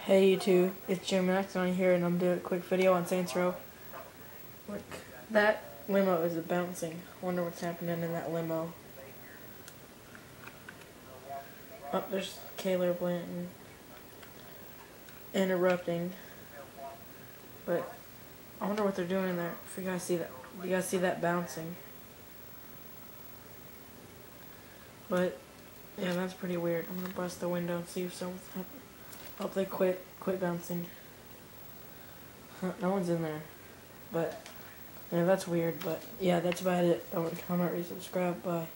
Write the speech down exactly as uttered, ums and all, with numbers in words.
Hey YouTube, it's Jim Max on here and I'm doing a quick video on Saints Row. Look, that limo is bouncing. Wonder what's happening in that limo. Oh, there's Kaylor Blanton interrupting. But I wonder what they're doing in there. If you guys see that, you guys see that bouncing. But yeah, that's pretty weird. I'm gonna bust the window and see if someone's happening. Hope they quit, quit bouncing. Huh, no one's in there. But yeah, that's weird. But yeah, that's about it. Don't comment, rate, subscribe. Bye.